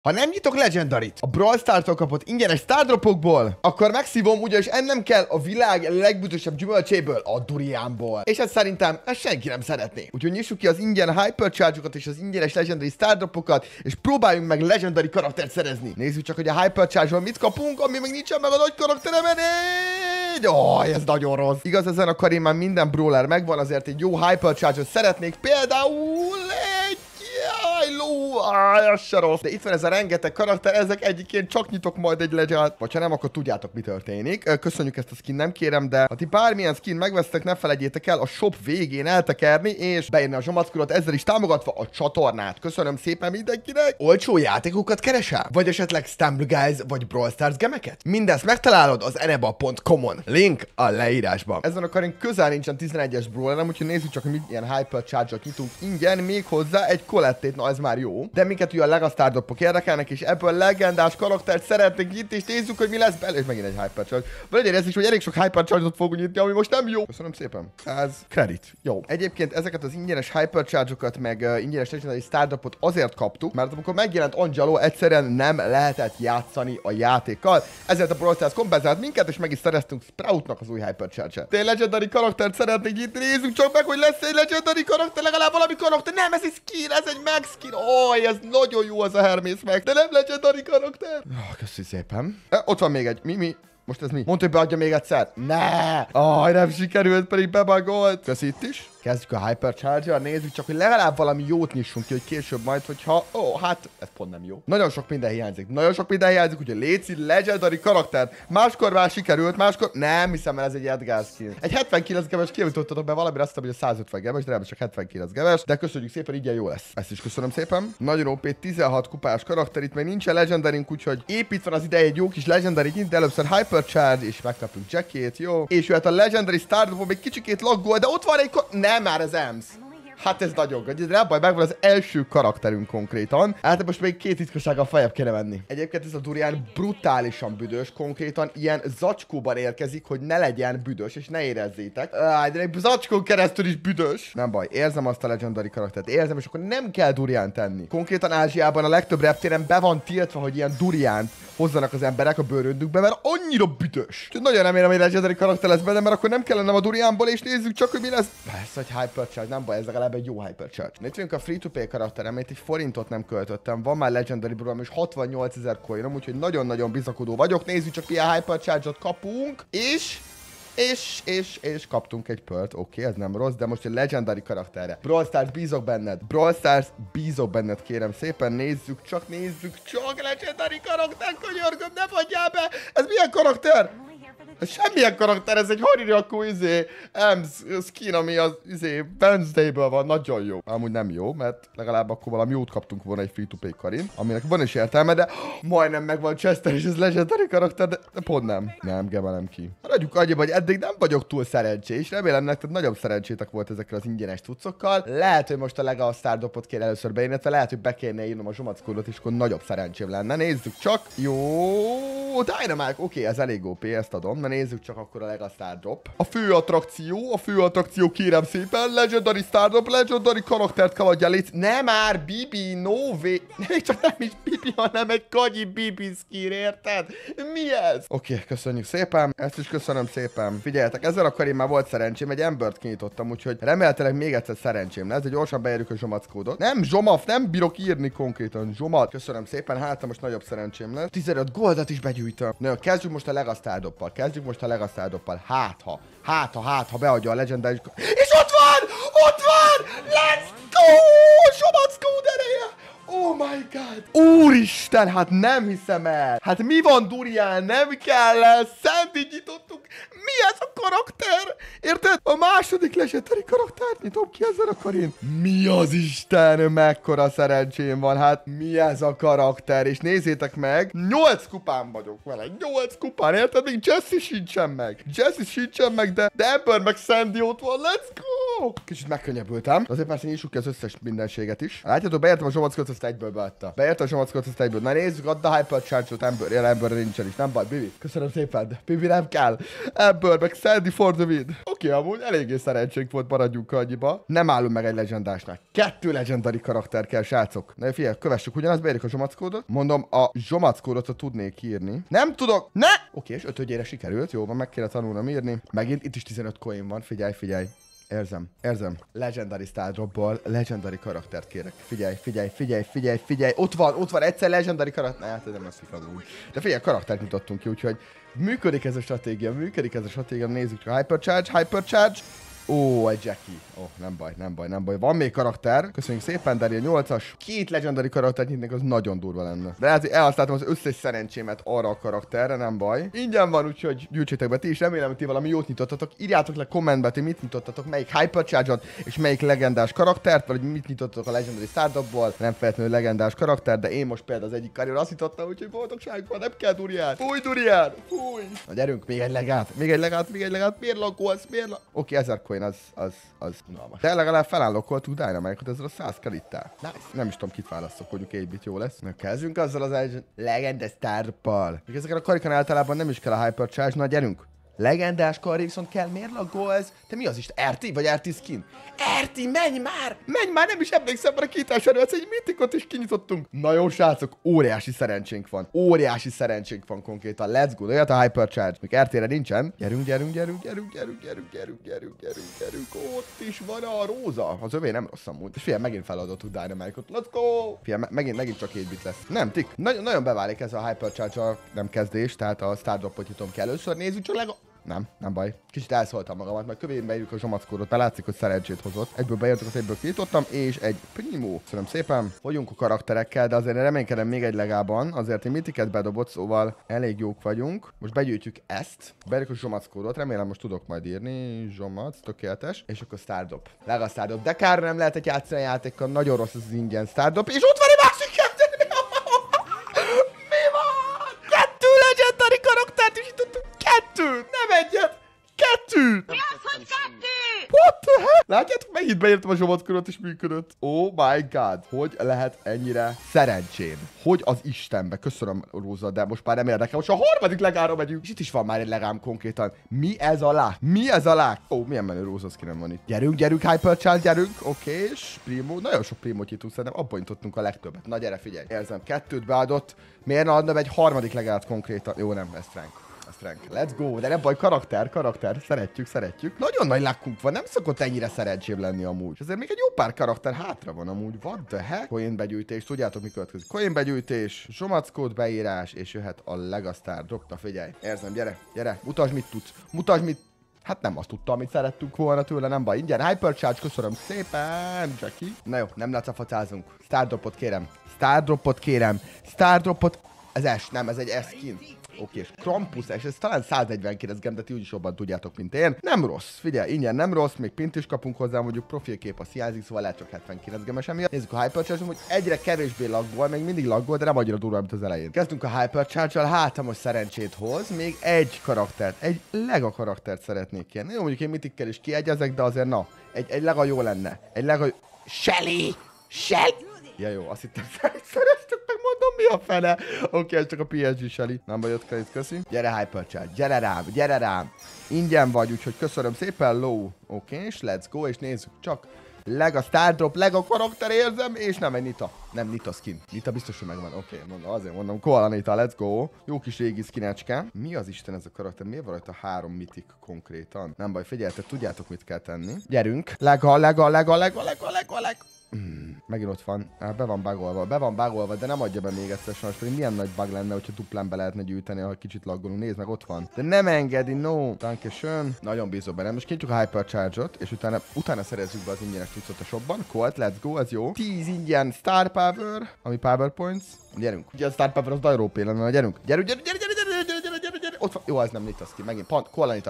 Ha nem nyitok Legendary-t a Brawl Stars-tól kapott ingyenes Stardropokból, akkor megszívom, ugyanis ennem kell a világ legbüdösebb gyümölcséből, a duriánból. És ezt szerintem senki nem szeretné. Úgyhogy nyissuk ki az ingyen Hypercharge-okat és az ingyenes Legendary Stardropokat, és próbáljunk meg Legendary karaktert szerezni. Nézzük csak, hogy a Hypercharge-ból mit kapunk, ami még nincsen meg a nagy karakteremen. Ez nagyon rossz. Igaz, ezen a karén már minden brawler megvan, azért egy jó Hypercharge-ot szeretnék. Például egy az se rossz. De itt van ez a rengeteg karakter, ezek egyiként csak nyitok majd egy legend. Vagy ha nem, akkor tudjátok, mi történik. Köszönjük ezt a skin, nem kérem, de ha ti bármilyen skin megvesztek, ne felejtjétek el a shop végén eltekerni, és beírni a zsomackudot, ezzel is támogatva a csatornát. Köszönöm szépen mindenkinek. Olcsó játékokat keresel? Vagy esetleg Stumble Guys, vagy Brawl Stars gemeket? Mindezt megtalálod az eneba.com-on. Link a leírásban. Ezen a karén közel nincsen 11-es brawlerem, úgyhogy nézzük csak, hogy milyen Hypercharge-ot nyitunk ingyen, még hozzá egy Colettét, na ez már jó. De minket ugye a Legastardopok érdekelnek, és ebből legendás karaktert szeretnénk itt, és nézzük, hogy mi lesz belőle. És megint egy Hypercharge. Vagy legyen ez is, hogy elég sok Hypercharge-ot fogunk nyitni, ami most nem jó. Köszönöm szépen. Ez credit. Jó. Egyébként ezeket az ingyenes Hypercharge-okat, meg ingyenes Legendary Stardropot azért kaptuk, mert amikor megjelent Angelo, egyszerűen nem lehetett játszani a játékkal. Ezért a Brawl Stars kompenzált minket, és meg is szereztünk Sproutnak az új Hypercharge-et. Te Legendary karaktert szeretnék nyitni, nézzük csak meg, hogy lesz egy Legendary karakter, legalább valami karakter. Nem, ez egy skin, ez egy meg skin. Ez nagyon jó az a Hermész meg, de nem Legendary karakter. Köszi szépen. Ott van még egy. Mi? Most ez mi? Mondta, hogy beadja még egyszer. Ne! Nem sikerült, pedig bebagolt. Köszi itt is. Kezdjük a Hypercharge-jal, nézzük csak, hogy legalább valami jót nyissunk ki, hogy később majd, hogyha... hát ez pont nem jó. Nagyon sok minden hiányzik. Úgyhogy léci Legendary karakter. Máskor már sikerült, máskor... Nem hiszem, mert ez egy Edgar skin. Egy 79 gemes kijavítottatok be valamire, azt hiszem, hogy a 150 gemes, de nem csak 79 gemes. De köszönjük szépen, így jó lesz. Ezt is köszönöm szépen. Nagyon OP 16 kupás karakter, itt még nincsen Legendarink, úgyhogy épít van az ideje egy jó kis Legendary kint, de először Hypercharge, és megkapjuk Jackét, jó. És jöhet a Legendary Stardropon még kicsikét laggol, de ott van egy nem már az EMS. Hát ez nagyon gagyi, de baj, megvan az első karakterünk konkrétan. Hát most még két titkossággal feljebb kéne venni. Egyébként ez a durián brutálisan büdös, konkrétan ilyen zacskóban érkezik, hogy ne legyen büdös, és ne érezzétek. De egy zacskón keresztül is büdös. Nem baj, érzem azt a Legendary karaktert, érzem, és akkor nem kell durián tenni. Konkrétan Ázsiában a legtöbb reptéren be van tiltva, hogy ilyen duriánt hozzanak az emberek a bőröndükbe, mert annyira büdös. Úgyhogy nagyon remélem, hogy Legendary karakter lesz benne, mert akkor nem kellene a duriánból, és nézzük csak, hogy mi lesz. Ez egy Hypercharge, nem baj, ez legalább egy jó Hypercharge. Itt vagyunk a free-to-play karakterem, itt egy forintot nem költöttem, van már Legendary Brawler, és 68 000 coinom, úgyhogy nagyon-nagyon bizakodó vagyok. Nézzük csak, milyen Hypercharge-ot kapunk, és kaptunk egy pört. Oké, ez nem rossz, de most egy Legendary karakterre. Brawl Stars, bízok benned, kérem szépen. Nézzük csak, Legendary karakter, könyörgöm, ne fagyjál be! Ez milyen karakter? Ez semmilyen karakter, ez egy Horirakú EMS skin, ami az Wednesday-ből van, nagyon jó. Amúgy nem jó, mert legalább akkor valami jót kaptunk volna egy free-to-play karin, aminek van is értelme, de majdnem megvan Chester és ez Legendary karakter, de pont nem. Nem, gemelem ki. Adjuk annyiba, hogy eddig nem vagyok túl szerencsés, remélem nektek nagyobb szerencsétek volt ezekkel az ingyenes cuccokkal. Lehet, hogy most a Lega Stardropot kéne először beírni, illetve lehet, hogy be kéne írnom a zsomackódot, és akkor nagyobb szerencsém lenne. Nézzük csak. Jó, Dynamite, oké, ez elég OP, ezt adom. Na nézzük csak akkor a Lega Stardrop. A fő attrakció, kérem szépen, Legendary Stardrop, Legendary karaktert kell adja, légy. Nem már, Bibi, no way. Még csak nem is Bibi, hanem egy kagyi Bibi skin, érted? Mi ez? Oké, köszönjük szépen, ezt is köszönöm szépen. Figyeljetek, ezzel a karin már volt szerencsém, egy embert kinyitottam, úgyhogy remélhetőleg még egyszer szerencsém lesz, de gyorsan beérjük a zsomackódot. Nem, zsomaf, nem bírok írni konkrétan, zsomat. Köszönöm szépen, hát most nagyobb szerencsém lesz. 15 goldat is begyűjtöm. Na, kezdjük most a Lega Stardoppal. Hát ha beadja a Legendary... És ott van! Let's go! Zsomackód ereje! Oh my god! Úristen, hát nem hiszem el! Hát mi van, durián? Nem kell el! Sandy nyitottuk! Mi ez a karakter? Érted? A második Legendary karaktert nyitom ki ezzel a karin. Mi az Isten? Mekkora szerencsém van? Hát mi ez a karakter? És nézzétek meg, 8 kupán vagyok vele. 8 kupán, érted? Még Jessie sincsen meg, de Amber meg Sandy ott van. Let's go! Kicsit megkönnyebbültem. Azért persze nyissuk ki az összes mindenséget is. Látjátok, beértem a zsomackot, azt egyből beadta. Beértem a zsomackot, azt egyből. Na nézzük, add a Hypercharge-ot, Ember nincsen is. Nem baj, Bibi. Köszönöm szépen, de Bibi nem kell. Ember, meg Sandy for the win. Oké, amúgy eléggé szerencsénk volt, maradjunk annyiba. Nem állunk meg egy legendásnál. 2 legendary karakter kell, srácok. Na figyelj, kövessük ugyanazt, beérjük a zsomackódot. Mondom, a zsomackódot tudnék írni. Nem tudok! Ne! Oké, és 5-ére sikerült. Jó van, meg kéne tanulnom írni. Megint itt is 15 coin van, figyelj. Érzem. Legendary Star Dropból legendary karaktert kérek. Figyelj. Ott van, egyszer legendary karakter. Hát ez nem lesz amúgy. De figyelj, karaktert nyitottunk ki, úgyhogy működik ez a stratégia. Nézzük a Hypercharge. Ó, egy Jackie. Ó, nem baj. Van még karakter. Köszönjük szépen, Daryl 8-as. 2 legendary karaktert nyitnék, az nagyon durva lenne. De hát elhasználtam az összes szerencsémet arra a karakterre, nem baj. Ingyen van, úgyhogy gyűjtsétek be ti is. Remélem, hogy ti valami jót nyitottatok. Írjátok le kommentbe, hogy mit nyitottatok, melyik Hypercharge-ot, és melyik legendás karaktert, vagy mit nyitottatok a Legendary Stardropból. Nem feltétlenül legendás karakter, de én most például az egyik karrier azt nyitottam, úgyhogy boldogság van, nem kell Durian. Fúj. Na gyerünk, még egy legát. Miért laggolsz? Oké, 1000 coin, az unalmas. De legalább felállokoltuk Dynamite-ot ezzel a 100 kelittel. Nice. Nem is tudom, kit választok, mondjuk 8-bit jó lesz. Na kezdjünk azzal az egy legendás Star-pal. Még ezeken a karikán általában nem is kell a Hypercharge, na gyerünk. Legendás karri, viszont kell, miért laggolsz? Te mi az is? RT vagy RT skin? RT, menj már, nem is emlékszem, mert a kiítás előtt egy mythicot is kinyitottunk. Na jó, srácok, óriási szerencsénk van konkrétan. Let's go, jöhet a Hypercharge. Még RT-re nincsen. Gyerünk. Ott is van a róza. Az övé nem rossz amúgy. És figyelj, megint feladottuk Dynamite-ot. Let's go! Figyelj, megint csak 7-bit lesz. Nem, tik. Nagyon beválik ez a Hypercharge, nem kezdés, tehát a Star Dropot nyitom ki először. Nézzük csak nem baj. Kicsit elszóltam magamat, majd kövén beírjuk a zsomackódot, mert látszik, hogy szerencsét hozott. Egyből beírtuk, az egyből kinyitottam, és egy primo. Köszönöm szépen. Vagyunk a karakterekkel, de azért reménykedem még egy legában. Azért egy mitiket bedobott, szóval elég jók vagyunk. Most begyűjtjük ezt. Beírjuk a zsomackódot, remélem most tudok majd írni. Zsomac, tökéletes. És akkor Stardrop. Lega Stardrop. De kár nem lehetett játszani a játékkal, nagyon rossz az ingyen Stardrop. És ott van egy másik kettő! Mi van? 2 legendary karaktert is jutottunk. 2! Nem egyet! 2! Mi az, hogy 2? What the heck? Látjátok, megint beírtam a zsomacköröt és működött. Oh my god. Hogy lehet ennyire szerencsém? Hogy az Istenbe? Köszönöm, Róza, de most már nem érdekel. Most a harmadik legára megyünk. És itt is van már egy legám konkrétan. Mi ez a lák? Ó, milyen menő Róza skinem van itt. Gyerünk, Hypercharge, gyerünk. Oké, és primo. Nagyon sok primót nyitunk, szerintem abban nyitottunk a legtöbbet. Na gyere, figyelj. Érzem, 2-t beadott. Miért ne adnám egy harmadik legát konkrétan? Jó, nem, ez frank. Let's go, de nem baj, karakter, szeretjük. Nagyon nagy lakkunk van, nem szokott ennyire szerencsém lenni amúgy. Azért még egy jó pár karakter hátra van amúgy. What the heck? Coin begyűjtés, tudjátok mi következik? Coin begyűjtés, zsomackód beírás, és jöhet a Legastar. Dokta, figyelj. Érzem, gyere, mutasd mit tudsz. Hát nem azt tudtam, amit szerettünk volna tőle, nem baj. Ingyen Hypercharge, köszönöm szépen, Jackie. Na jó, nem lacafacázunk. Stardropot kérem. Stardropot. Ez S, nem, ez egy S skin. Oké, és Krampus, és ez talán 149 gem, de ti úgyis jobban tudjátok, mint én. Nem rossz, figyelj, ingyen nem rossz, még pint is kapunk hozzá, mondjuk profilkép a hiányzik, szóval lehet csak 79 gemes emiatt. Nézzük a Hypercharge-on, hogy egyre kevésbé laggol, még mindig laggol, de nem annyira durva, mint az elején. Kezdünk a Hypercharge-al, hát ha most szerencsét hoz, még egy karaktert, egy Lega karaktert szeretnék kérni. Jó, mondjuk én mitikkel is kiegyezek, de azért na, egy Lega jó lenne. Egy Lega... Shelly! Ja jó, azt hittem szereztük meg, mondom, mi a fene? Oké, ez csak a PSG Shelly. Nem baj, 5 kredit, köszi. Gyere Hypercharge, gyere rám. Ingyen vagy, úgyhogy köszönöm szépen, low. Oké, és let's go, és nézzük csak. Lega Stardrop, Lega karakter érzem, és nem egy Nita. Nem, Nita skin. Nita biztos, hogy megvan. Oké, azért mondom, Koala Nita, let's go. Jó kis régi skinecske. Mi az Isten ez a karakter? Miért van rajta 3 mitik konkrétan? Nem baj, figyeljetek, tudjátok mit kell tenni. Gyerünk. Lega. Megint ott van. Be van bugolva, de nem adja be még egyszer sajnos, pedig milyen nagy bug lenne, hogyha duplán be lehetne gyűjteni, ha kicsit laggolunk. Nézd meg, ott van. De nem engedi, no. Dankeschön. Nagyon bízom benne. Most kinyitjuk a Hypercharge-ot, és utána szerezzük be az ingyenes cuccot a shopban. Colt, let's go, ez jó. 10 ingyen Star Power, ami Power Points. Gyerünk. Ugye a Star Power az nagyon rópé lenne, gyerünk. Gyere. Ott van. Jó, ez nem Nita skin, megint. Koala Nita.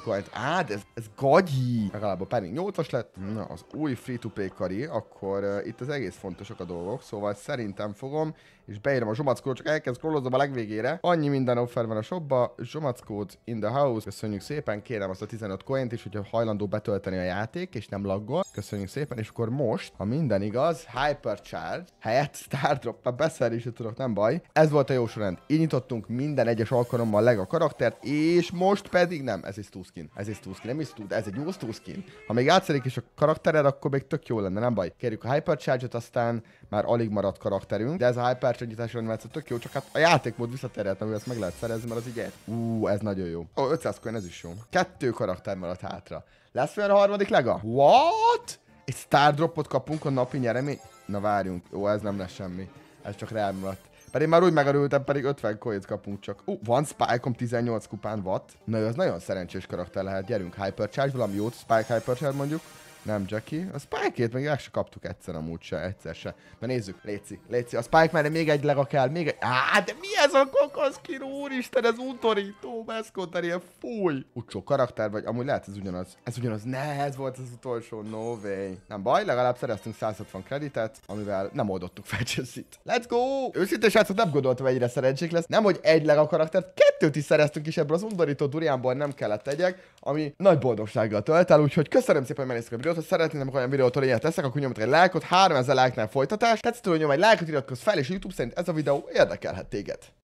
coint. De ez gagyi. Legalább a Penny 8-as lett. Na, az új free-to-play kari, akkor itt az egész fontosak a dolgok, szóval szerintem fogom, és beírom a zsomackót, csak elkezd scrollozom a legvégére. Annyi minden offer van a shopba, zsomackód in the house. Köszönjük szépen, kérem azt a 15 coint is, hogyha hajlandó betölteni a játék, és nem laggol. Köszönjük szépen, és akkor most, ha minden igaz, Hypercharge helyett Stardrop, már beszerni is tudok, nem baj. Ez volt a jó sorrend. Így nyitottunk minden egyes alkalommal Lega karaktert, és most pedig nem, ez is skin. Ez is skin, nem is de ez egy jó skin. Ha még játszik is a karaktered, akkor még tök jó lenne, nem baj. Kérjük a Hypercharge-ot, aztán már alig maradt karakterünk, de ez a Hypercharge nyitásra animáció tök jó, csak hát a játékmód visszatérhet, amivel ezt meg lehet szerezni, mert az így ez nagyon jó. 500 coin, ez is jó. 2 karakter maradt hátra. Lesz olyan a harmadik Lega? What? Egy Stardropot kapunk a napi nyeremény? Na várjunk, jó, ez nem lesz semmi. Ez csak rám maradt. Pedig már úgy megerültem, pedig 50 coins kapunk csak. Van Spike-om 18 kupán, what? Na jó, az nagyon szerencsés karakter lehet. Gyerünk, Hypercharge, valami jót, Spike Hypercharge mondjuk. Nem Jackie. A Spike-ét még el se kaptuk egyszer se. Na nézzük, Léci. A Spike már még egy Lega kell, még egy... de mi ez a kokaszkin, úristen, ez undorító, meszkonterie, fúj! Utcsó karakter vagy, amúgy lehet ez ugyanaz. Ez ugyanaz, ez volt az utolsó, no way. Nem baj, legalább szereztünk 160 kreditet, amivel nem oldottuk fel Jessit. Let's go! Őszintén srácok, nem gondoltam, egyre szerencsék lesz. Nem, hogy egy Lega karaktert, 2-t is szereztünk, és ebből az undorító duriánból nem kellett tegyek, ami nagy boldogsággal tölt el, úgyhogy köszönöm szépen, hogy megnéztek a videót. Ha szeretnének olyan videótól ilyet teszek, akkor nyomjatok egy lájkot, 3000 lájknál folytatás. Tetszett, hogy nyomj egy lájkot, iratkozz fel, és a YouTube szerint ez a videó érdekelhet téged.